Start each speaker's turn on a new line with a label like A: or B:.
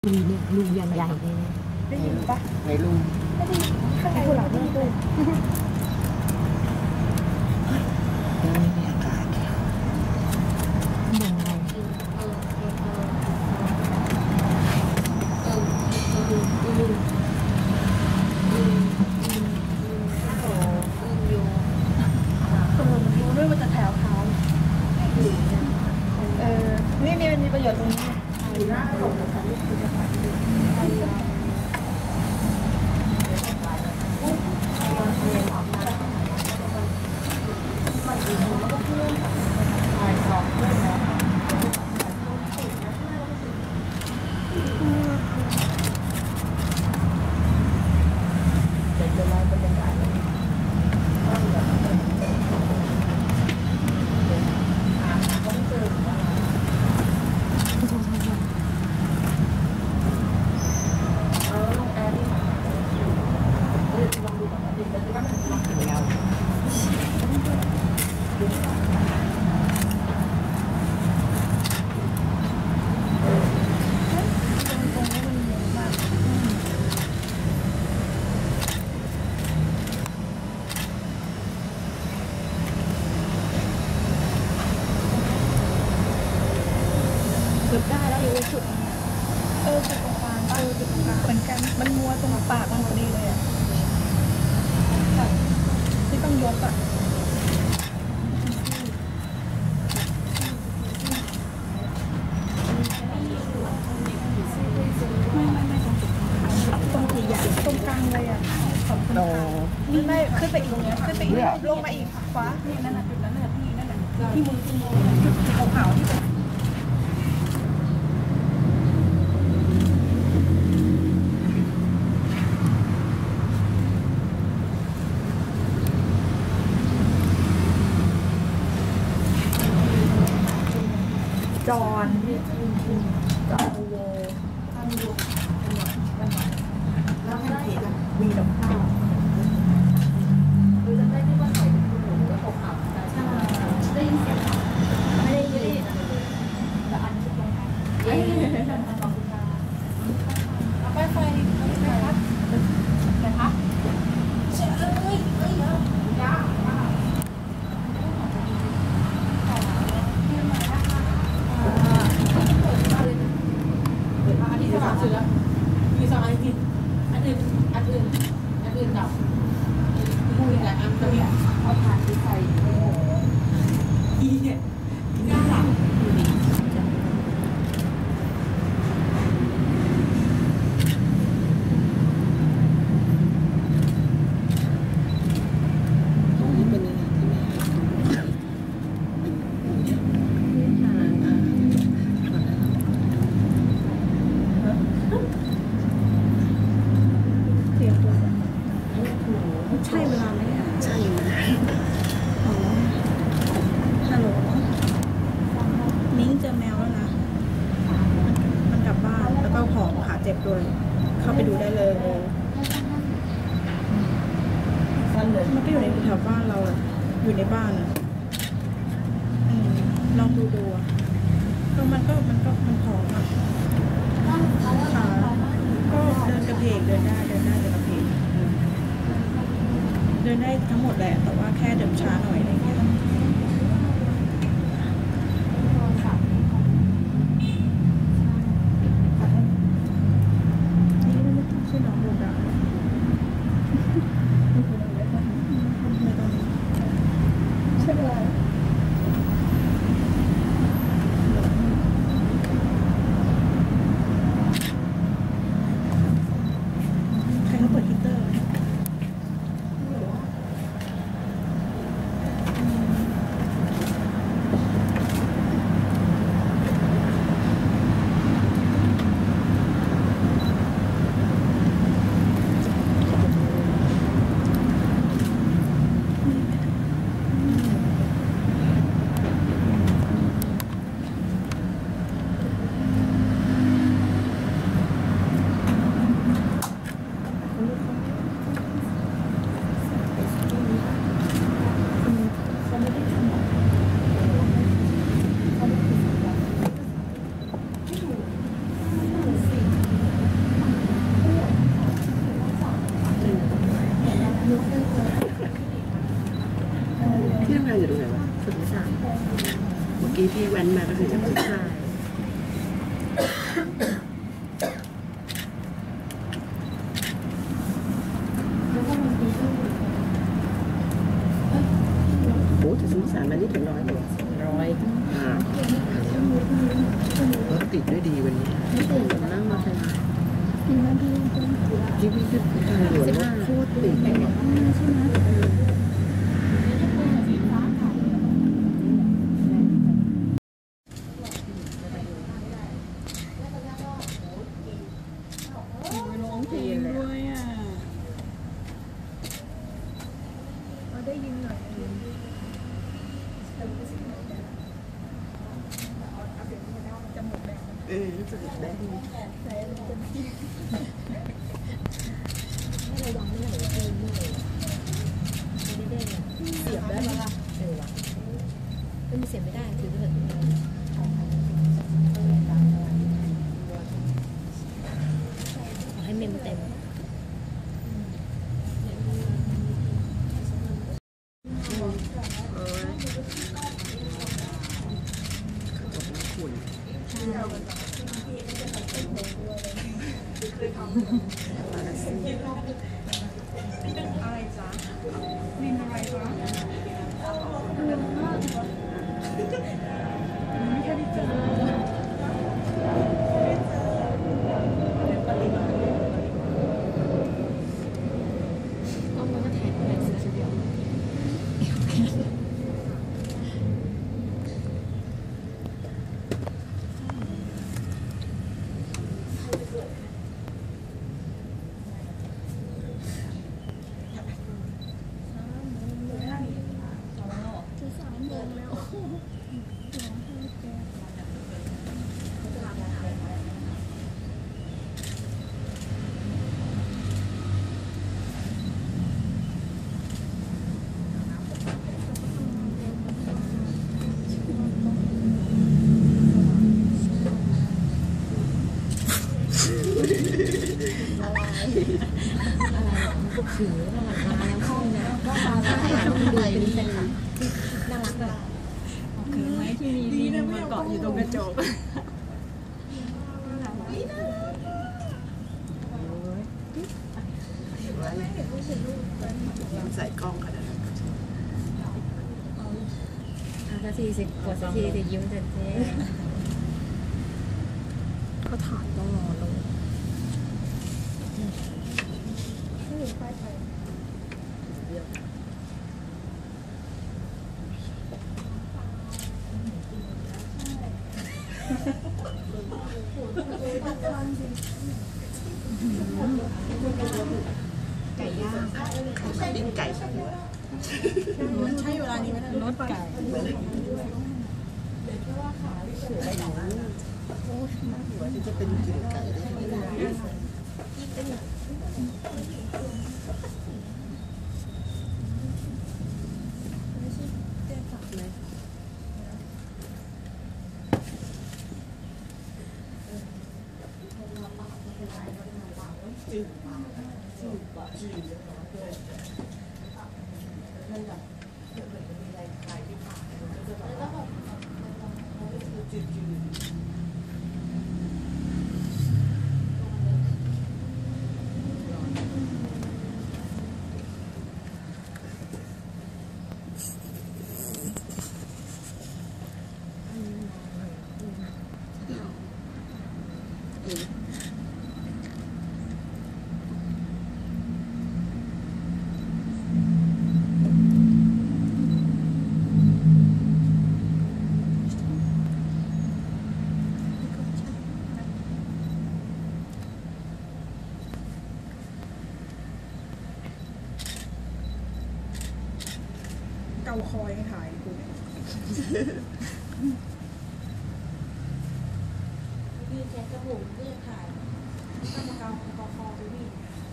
A: ลุยเนี่ยลุยยันใหญ่เลย
B: ได้ยินปะ
C: ไหนลุง
B: ไม่ได้ยินข้างในคนหลังเรื่องด้วย
C: ยังไม่มีอากาศ
A: ยังไง
B: รู้ด้วยว่าจะแถวเท้านี่มันมีประโยชน์ตรงนี้
A: เกือบได้แล้วอยู่สุด
B: จุดตรงกลางจุดตรงกลางเหมือนกันมันมัวตรงปากมันพอดีเลยอ่ะที่ต้องยกอ่ะไม่ตรงใหญ่ตรงกลางเลยอ่ะไม่ขึ้นไปอีกตรงนี้ขึ้นไปอีกลงมาอีกขวานี่นั่นแหละจุดนั้นแหละพี่นั่นแหละที่มือจุดขาวๆที่จอนโวแล้วแพนเค้กอะวีดอกข้าวจะได้ที่ว่าใส่ถุงหรือว่าตกอับใช่ได้ยินเสียงไม่ได้ยินแต่อันที่ตรงข้างเอาไปไฟครับไปครับ
D: มีสองอันที่อันอื่นดับพูดแต่อันตัวเนี่ยเอาผ่านไปใส่อีเนี่ยน่าหลับอยู่นี่
B: ใช่เวลาไหมเนี่ย
C: ใช่ไหม
B: ฮัลโหลมิ้งเจอแมวแล้วนะมันกลับบ้านแล้วก็หอมขาเจ็บด้วยเข้าไปดูได้เลยมันก็อยู่ในแถวบ้านเราอยู่ในบ้านลองดูก็มันผอมขาก็เดินกระเพกเดินได้เดินกระเพกเดินได้ทั้งหมดแหละแต่ว่าแค่เดินช้าหน่อยอะไรเงี้ยนี่ไม่ใช่น้องโบดาใช่ไหมใครเขาเปิดฮีตเตอร์
C: ที่แว้นมาก็คือจะผู้ชายโอ้จะซื้อสารมันนี่ถึง100เลยรถติดด้วยดีวันนี้ไม่ติดนั่งมาทางที่พี่ขึ้นทางด่วนรถโคตรติดเลยใช่ไหม
B: ได้ยินหน่อยจมูกแดง
C: รู้สึกได้ดี
B: ใส่เต็มที่
A: ให้ระวังไม่ไหนเกินไม่ไหนไม่ได้เสียบได้ไหมล่ะว่ะไม่มีเสียบไม่ได้ถือไปเถอะขอให้เมมเต็ม
B: อะไรจ๊ะลินอะไรจ๊ะไม่แค่ได้เจอ
A: เอามันก็แทนไปสิเดียวถือมาแล้วห้องนะก็มาแล้วดูเป็นน่ารักแบบ
B: คือไหมที่มีดีนะมันเกาะอยู่ตรงกระจก
C: ใส่กล้องขนาดนั้น
A: สักทีสิกดสักทีสิยิ้มเจ๊
B: เขาถ่ายต้องรอลงไก่ย่าง
C: ดิ้นไก่
B: ใช่เวลานี้ไหมรถไก่
C: จะเป็นกลิ่นไก่ได้ยังไง
B: เกาคอยให้ถ่ายกูเนี่ย
D: พี่แจ็คกระผมก็จะถ่ายถ้ามาเกาคอไปพี่